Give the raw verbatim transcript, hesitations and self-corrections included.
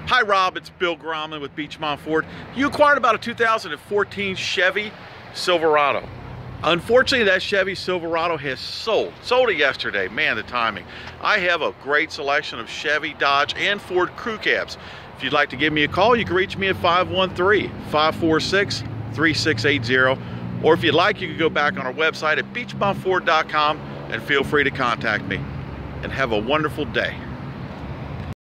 Hi Rob, it's Bill Gromlin with Beechmont Ford. You acquired about a two thousand fourteen Chevy Silverado. Unfortunately, that Chevy Silverado has sold. Sold it yesterday. Man, the timing. I have a great selection of Chevy, Dodge, and Ford crew cabs. If you'd like to give me a call, you can reach me at five one three, five four six, three six eight zero. Or if you'd like, you can go back on our website at beechmont ford dot com and feel free to contact me. And have a wonderful day.